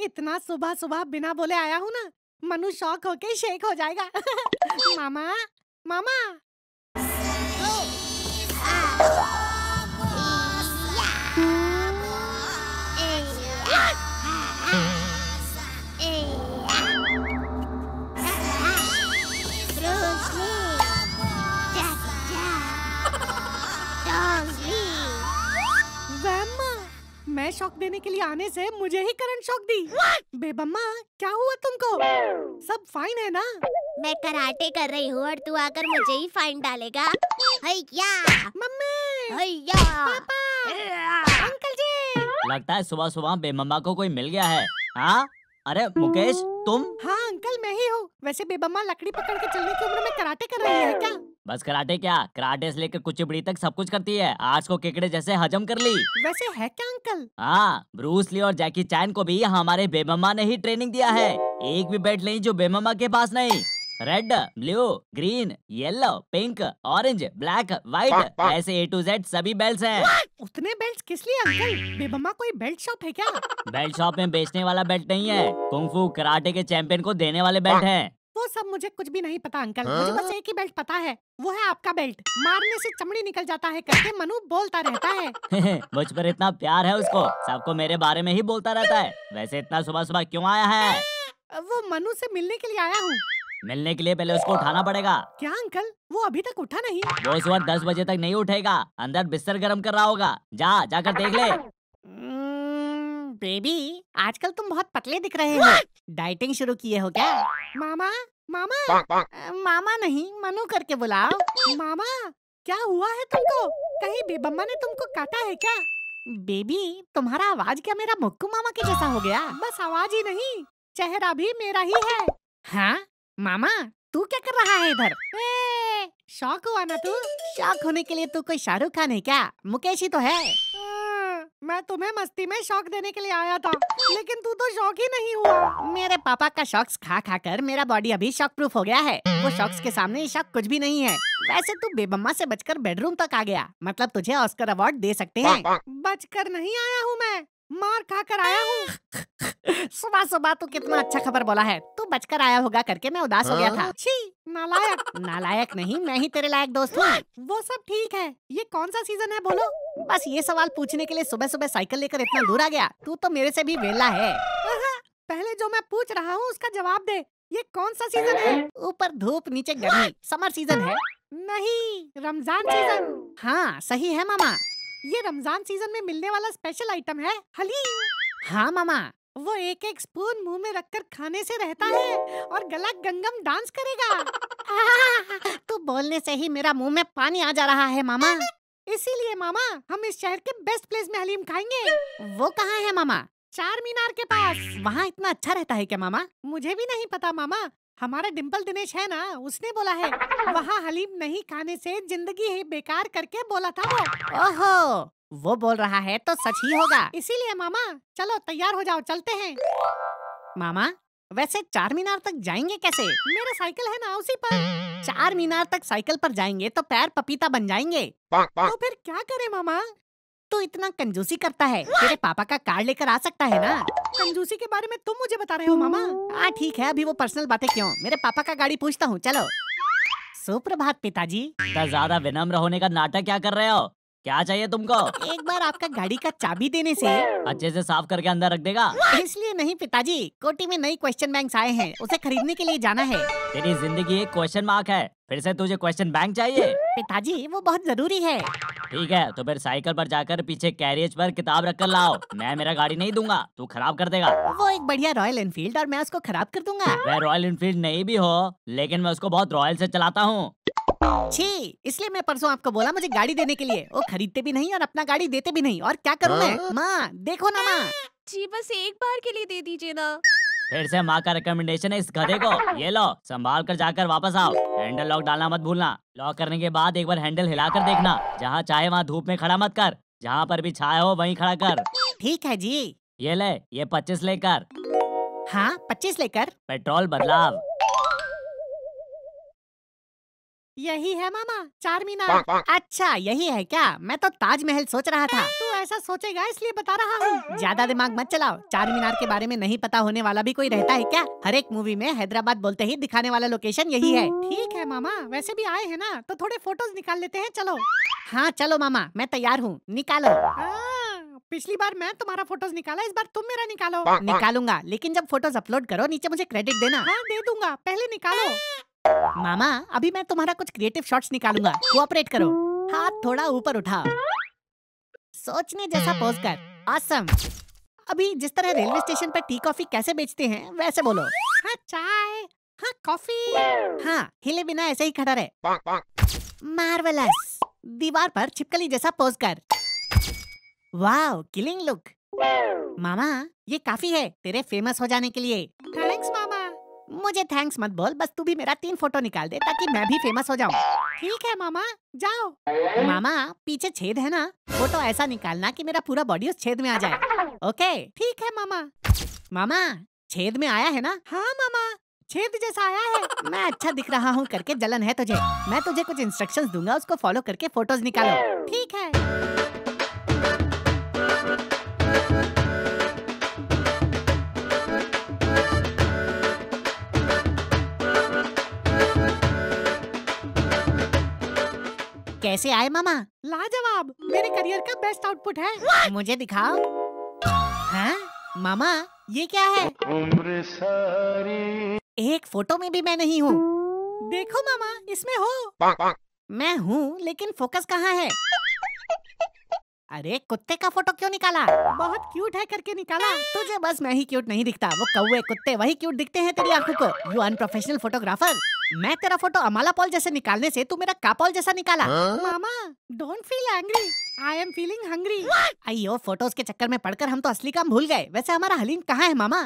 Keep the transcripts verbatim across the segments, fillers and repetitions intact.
इतना सुबह सुबह बिना बोले आया हूँ ना, मनु शौक होके शेक हो जाएगा। मामा, मामा। मैं शॉक देने के लिए आने से मुझे ही करंट शॉक दी। बेबम्मा, क्या हुआ तुमको? सब फाइन है ना? मैं कराटे कर रही हूँ और तू आकर मुझे ही फाइन डालेगा। हैया, मम्मी, हैया, पापा, अंकल जी। लगता है सुबह सुबह बेमम्मा को कोई मिल गया है। हाँ? अरे मुकेश, तुम? हाँ अंकल, मैं ही हूँ। वैसे बेबम्मा लकड़ी पकड़ के चलने की उम्र में कराटे कर रही है क्या? बस कराटे क्या, कराटे से लेकर कुचिपुड़ी तक सब कुछ करती है। आज को केकड़े जैसे हजम कर ली। वैसे है क्या अंकल? हाँ, ब्रूस ली और जैकी चैन को भी हमारे बेमम्मा ने ही ट्रेनिंग दिया है। एक भी बेल्ट नहीं जो बेमम्मा के पास नहीं। Red, blue, green, yellow, pink, orange, black, white, ऐसे ए टू जेड सभी बेल्ट हैं। उतने बेल्ट किस लिए अंकल? बेबम्मा कोई बेल्ट शॉप है क्या? बेल्ट शॉप में बेचने वाला बेल्ट नहीं है, कुंफू कराटे के चैंपियन को देने वाले बेल्ट हैं। वो सब मुझे कुछ भी नहीं पता अंकल। मुझे बस एक ही बेल्ट पता है, वो है आपका बेल्ट। मारने से चमड़ी निकल जाता है करके मनु बोलता रहता है। मुझ पर इतना प्यार है उसको, सबको मेरे बारे में ही बोलता रहता है। वैसे इतना सुबह सुबह क्यों आया है? वो मनु से मिलने के लिए आया हूँ। मिलने के लिए पहले उसको उठाना पड़ेगा। क्या अंकल, वो अभी तक उठा नहीं? वो सुबह दस बजे तक नहीं उठेगा, अंदर बिस्तर गर्म कर रहा होगा। जा जाकर देख ले। बेबी, आजकल तुम बहुत पतले दिख रहे हो। डाइटिंग शुरू किए हो क्या? मामा, मामा, मामा नहीं, मनु करके बुलाओ। मामा, क्या हुआ है तुमको? कहीं बेबम्मा ने तुमको काटा है क्या? बेबी, तुम्हारा आवाज क्या मेरा मुक्कू मामा के जैसा हो गया? बस आवाज ही नहीं, चेहरा भी मेरा ही है। हाँ मामा, तू क्या कर रहा है इधर? ए, शौक हुआ ना तू? शौक होने के लिए तू कोई शाहरुख खान है क्या? मुकेश ही तो है। मैं तुम्हें मस्ती में शौक देने के लिए आया था, लेकिन तू तो शौक ही नहीं हुआ। मेरे पापा का शॉक्स खा खा कर मेरा बॉडी अभी शॉक प्रूफ हो गया है। वो शॉक्स के सामने शॉक कुछ भी नहीं है। वैसे तू बेबम्मा से बचकर बेडरूम तक आ गया, मतलब तुझे ऑस्कर अवार्ड दे सकते हैं। बचकर नहीं आया हूँ मैं, मार खा कर आया हूँ। सुबह सुबह तू कितना अच्छा खबर बोला है। तू बचकर आया होगा करके मैं उदास हो गया था। छी, नालायक। नालायक नहीं, मैं ही तेरे लायक दोस्त हूँ। वो सब ठीक है, ये कौन सा सीजन है बोलो? बस ये सवाल पूछने के लिए सुबह सुबह साइकिल लेकर इतना दूर आ गया। तू तो मेरे से भी वेला है। पहले जो मैं पूछ रहा हूँ उसका जवाब दे। ये कौन सा सीजन है? ऊपर धूप नीचे गर्मी, समर सीजन है। नहीं, रमजान सीजन। हाँ सही है मामा, ये रमजान सीजन में मिलने वाला स्पेशल आइटम है हलीम। हाँ मामा, वो एक एक स्पून मुंह में रखकर खाने से रहता है और गला गंगम डांस करेगा। तो बोलने से ही मेरा मुंह में पानी आ जा रहा है मामा। इसीलिए मामा, हम इस शहर के बेस्ट प्लेस में हलीम खाएंगे। वो कहाँ है मामा? चार मीनार के पास। वहाँ इतना अच्छा रहता है क्या मामा? मुझे भी नहीं पता मामा, हमारा डिम्पल दिनेश है ना, उसने बोला है। वहाँ हलीम नहीं खाने से जिंदगी ही बेकार करके बोला था वो। ओहो, वो बोल रहा है तो सच ही होगा। इसीलिए मामा, चलो तैयार हो जाओ, चलते हैं। मामा, वैसे चार मीनार तक जाएंगे कैसे? मेरा साइकिल है ना उसी पर। चार मीनार तक साइकिल पर जाएंगे तो पैर पपीता बन जाएंगे। तो फिर क्या करें मामा? तू इतना कंजूसी करता है, तेरे पापा का कार्ड लेकर आ सकता है ना। कंजूसी के बारे में तुम मुझे बता रहे हो मामा? हाँ ठीक है, अभी वो पर्सनल बातें क्यों, मेरे पापा का गाड़ी पूछता हूँ, चलो। सुप्रभात पिताजी। इतना ज्यादा विनम्र होने का नाटक क्या कर रहे हो? क्या चाहिए तुमको? एक बार आपका गाड़ी का चाबी देने से। अच्छे से साफ करके अंदर रख देगा। इसलिए नहीं पिताजी, कोटी में नई क्वेश्चन बैंक्स आए हैं, उसे खरीदने के लिए जाना है। तेरी जिंदगी एक क्वेश्चन मार्क है, फिर से तुझे क्वेश्चन बैंक चाहिए? पिताजी वो बहुत जरूरी है। ठीक है, तो फिर साइकिल पर जाकर पीछे कैरियज पर किताब रख कर लाओ। मैं मेरा गाड़ी नहीं दूंगा, तू खराब कर देगा। वो एक बढ़िया रॉयल एनफील्ड और मैं उसको खराब कर दूंगा। वह रॉयल एनफील्ड नहीं भी हो, लेकिन मैं उसको बहुत रॉयल से चलाता हूँ। छी, इसलिए मैं परसों आपको बोला मुझे गाड़ी देने के लिए, वो खरीदते भी नहीं और अपना गाड़ी देते भी नहीं। और क्या करूँ मैं? माँ देखो ना माँ। जी बस एक बार के लिए दे दीजिए ना। फिर से माँ का रिकमेंडेशन है इस गधे को। ये लो, संभाल कर जाकर वापस आओ। हैंडल लॉक डालना मत भूलना। लॉक करने के बाद एक बार हैंडल हिलाकर देखना। जहाँ चाहे वहाँ धूप में खड़ा मत कर, जहाँ पर भी छाया हो वहीं खड़ा कर। ठीक है जी। ये ले, ये पच्चीस लेकर। हाँ पच्चीस लेकर। पेट्रोल बदलाव। यही है मामा, चार मीनार। अच्छा यही है क्या? मैं तो ताजमहल सोच रहा था। तू ऐसा सोचेगा इसलिए बता रहा हूँ। ज्यादा दिमाग मत चलाओ। चार मीनार के बारे में नहीं पता होने वाला भी कोई रहता है क्या? हर एक मूवी में हैदराबाद बोलते ही दिखाने वाला लोकेशन यही है। ठीक है मामा, वैसे भी आए हैं ना तो थोड़े फोटोज निकाल लेते हैं। चलो। हाँ चलो मामा, मैं तैयार हूँ, निकालो। पिछली बार मैं तुम्हारा फोटोज निकाला, इस बार तुम मेरा निकालो। निकालूंगा, लेकिन जब फोटोज अपलोड करो नीचे मुझे क्रेडिट देना। हाँ दे दूंगा, पहले निकालो। मामा अभी मैं तुम्हारा कुछ क्रिएटिव शॉट्स निकालूंगा, कोऑपरेट करो। हाथ थोड़ा ऊपर उठाओ, सोचने जैसा पोज कर। ऑसम। अभी जिस तरह रेलवे स्टेशन पर टी कॉफी कैसे बेचते हैं वैसे बोलो। हाँ चाय, हाँ कॉफी, हाँ हिले बिना ऐसे ही खड़ा रहे। मार्वेलस। दीवार पर छिपकली जैसा पोज कर। Wow killing look. मामा ये काफी है तेरे फेमस हो जाने के लिए। थैंक्स मामा। मुझे थैंक्स मत बोल, बस तू भी मेरा तीन फोटो निकाल दे ताकि मैं भी फेमस हो जाऊं। ठीक है मामा, जाओ। मामा पीछे छेद है ना, फोटो ऐसा निकालना कि मेरा पूरा बॉडी उस छेद में आ जाए। ओके ठीक है मामा। मामा छेद में आया है ना? हाँ मामा, छेद जैसा आया है। मैं अच्छा दिख रहा हूँ करके जलन है तुझे। मैं तुझे कुछ इंस्ट्रक्शंस दूंगा, उसको फॉलो करके फोटोज निकालो। ठीक है। कैसे आए मामा? लाजवाब, मेरे करियर का बेस्ट आउटपुट है। मुझे दिखाओ। हाँ मामा ये क्या है? उम्र सारी। एक फोटो में भी मैं नहीं हूँ। देखो मामा इसमें हो। मैं हूँ लेकिन फोकस कहाँ है? अरे कुत्ते का फोटो क्यों निकाला? बहुत क्यूट है करके निकाला। तुझे बस मैं ही क्यूट नहीं दिखता, वो कौवे कुत्ते वही क्यूट दिखते हैं तेरी आंखों को। You unprofessional photographer. मैं तेरा फोटो अमाला पॉल जैसे निकालने से तू मेरा कापॉल जैसा निकाला। मामा don't feel angry, I am feeling hungry. अयो फोटोज के चक्कर में पड़कर हम तो असली काम भूल गए। वैसे हमारा हलीम कहाँ है मामा?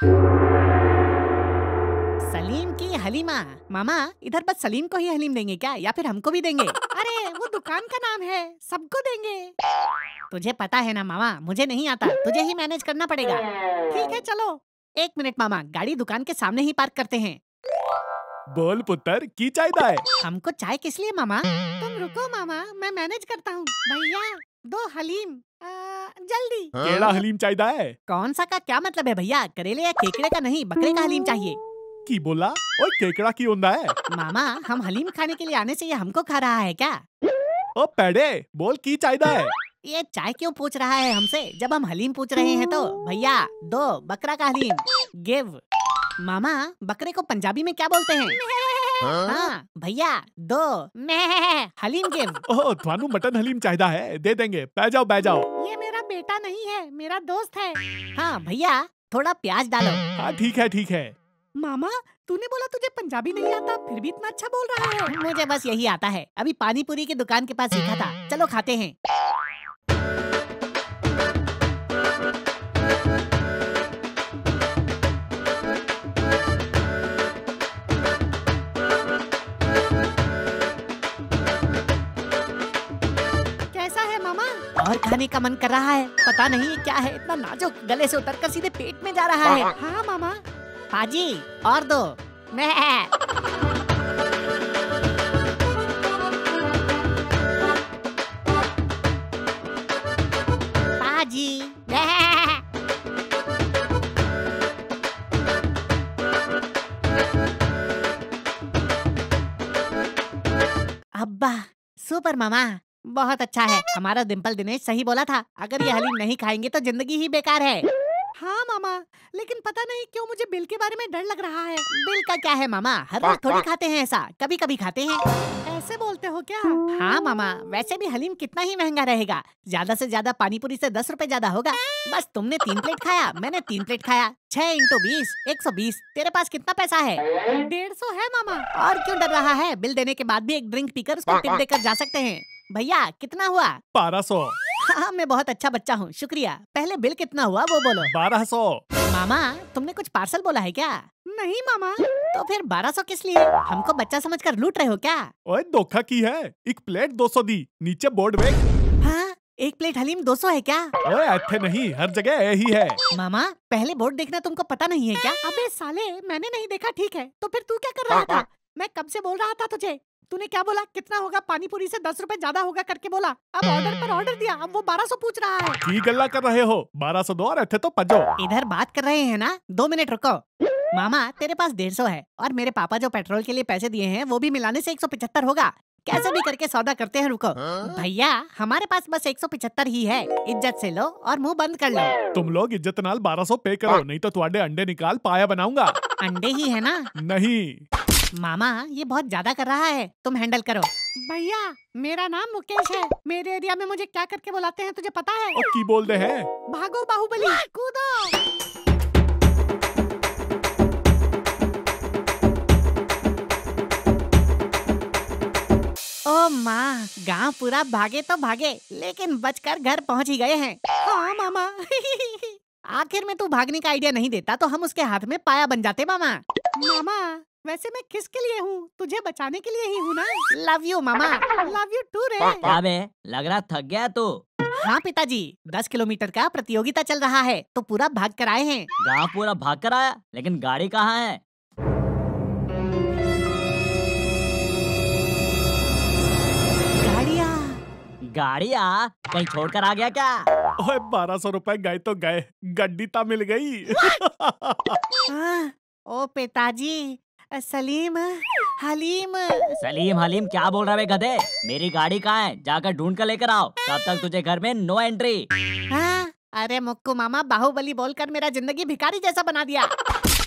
सलीम की हलीमा। मामा इधर बस सलीम को ही हलीम देंगे क्या, या फिर हमको भी देंगे? अरे वो दुकान का नाम है, सबको देंगे। तुझे पता है ना मामा, मुझे नहीं आता, तुझे ही मैनेज करना पड़ेगा। ठीक है चलो। एक मिनट मामा, गाड़ी दुकान के सामने ही पार्क करते हैं। बोल पुत्र की चाहता है? हमको चाय किस लिए मामा? तुम रुको मामा, मैं मैनेज करता हूँ। भैया दो हलीम, आ, जल्दी। केड़ा हलीम चाहता है? कौन सा का क्या मतलब है भैया? करेले या केकड़े का नहीं, बकरे का हलीम चाहिए। की बोला? ओए केकड़ा की होंदा है? मामा हम हलीम खाने के लिए आने से ये हमको खा रहा है क्या? ओ पेड़े बोल की चाहता है? ये चाय क्यों पूछ रहा है हमसे जब हम हलीम पूछ रहे हैं? तो भैया दो बकरा का हलीम गिव। मामा बकरे को पंजाबी में क्या बोलते हैं? हाँ भैया दो मैं हलीम गिव। ओह थानू मटन हलीम चाहता है, दे देंगे। पै जाओ पै जाओ। ये मेरा बेटा नहीं है, मेरा दोस्त है। हाँ भैया थोड़ा प्याज डालो। हाँ ठीक है ठीक है। मामा तूने बोला तुझे पंजाबी नहीं आता, फिर भी इतना अच्छा बोल रहा है। मुझे बस यही आता है, अभी पानी पूरी की दुकान के पास सीखा था। चलो खाते हैं। कैसा है मामा? और खाने का मन कर रहा है, पता नहीं ये क्या है, इतना नाजुक, गले से उतरकर सीधे पेट में जा रहा है। हाँ मामा। पाजी और दो। मैं पाजी अब्बा सुपर मामा, बहुत अच्छा है। हमारा डिम्पल दिनेश सही बोला था, अगर ये हलीम नहीं खाएंगे तो जिंदगी ही बेकार है। हाँ मामा, लेकिन पता नहीं क्यों मुझे बिल के बारे में डर लग रहा है। बिल का क्या है मामा, हर रोज थोड़ी खाते हैं ऐसा, कभी कभी खाते हैं। ऐसे बोलते हो क्या? हाँ मामा, वैसे भी हलीम कितना ही महंगा रहेगा, ज्यादा से ज्यादा पानी पूरी से दस रुपए ज्यादा होगा। बस तुमने तीन प्लेट खाया, मैंने तीन प्लेट खाया, छह इंटू बीस एक सौ बीस। तेरे पास कितना पैसा है? डेढ़ सौ है मामा। और क्यों डर रहा है? बिल देने के बाद भी एक ड्रिंक पीकर उसको टिप देकर जा सकते हैं। भैया कितना हुआ? बारह सौ। हाँ मैं बहुत अच्छा बच्चा हूँ, शुक्रिया। पहले बिल कितना हुआ वो बोलो। बारह सौ। मामा तुमने कुछ पार्सल बोला है क्या? नहीं मामा। तो फिर बारह सौ किस लिए? हमको बच्चा समझकर लूट रहे हो क्या? ओए धोखा की है, एक प्लेट दो सौ दी, नीचे बोर्ड देख। हाँ एक प्लेट हलीम दो सौ है क्या? ओए ऐसे नहीं, हर जगह यही है। मामा पहले बोर्ड देखना तुमको पता नहीं है क्या? अबे साले मैंने नहीं देखा। ठीक है तो फिर तू क्या कर रहा था? मैं कब से बोल रहा था तुझे, तूने क्या बोला? कितना होगा? पानी पूरी से दस रुपए ज्यादा होगा करके बोला। अब ऑर्डर पर ऑर्डर दिया, अब वो बारह सौ पूछ रहा है। की गल्ला कर रहे हो? बारह सौ दो और थे तो पजो। इधर बात कर रहे हैं ना, दो मिनट रुको। मामा तेरे पास डेढ़ सौ है और मेरे पापा जो पेट्रोल के लिए पैसे दिए हैं वो भी मिलाने से एक सौ पचहत्तर होगा। कैसे भी करके सौदा करते हैं, रुको। भैया हमारे पास बस एक सौ पचहत्तर ही है, इज्जत से लो और मुंह बंद कर लो। तुम लोग इज्जत नाल बारह सौ पे करो, नहीं तो तुम्हारे अंडे निकाल पाया बनाऊंगा। अंडे ही है ना? नहीं मामा ये बहुत ज्यादा कर रहा है, तुम हैंडल करो। भैया मेरा नाम मुकेश है, मेरे एरिया में मुझे क्या करके बुलाते हैं तुझे पता है? और की बोल दे है? भागो बाहुबली, कूदो। ओ माँ, गांव पूरा भागे तो भागे लेकिन बचकर घर पहुंच ही गए हैं। हाँ मामा। आखिर में तू भागने का आइडिया नहीं देता तो हम उसके हाथ में पाया बन जाते मामा। मामा वैसे मैं किसके लिए हूँ? तुझे बचाने के लिए ही हूँ ना। लव यू मामा। लव यू टू रे। क्या बे, लग रहा थक गया तू? हाँ पिताजी, दस किलोमीटर का प्रतियोगिता चल रहा है तो पूरा भाग कर आए हैं। गाँव पूरा भाग कर आया, लेकिन गाड़ी कहाँ है? गाड़िया कहीं छोड़कर आ गया क्या? ओए बारह सौ रुपए गए तो गए, गड्डी ता मिल गई। हाँ, ओ पिताजी, सलीम हलीम। सलीम हलीम क्या बोल रहा है गधे? मेरी गाड़ी कहाँ है? जाकर ढूंढ कर लेकर आओ, तब तक तुझे घर में नो एंट्री। हाँ, अरे मुक्कू मामा बाहुबली बोलकर मेरा जिंदगी भिखारी जैसा बना दिया।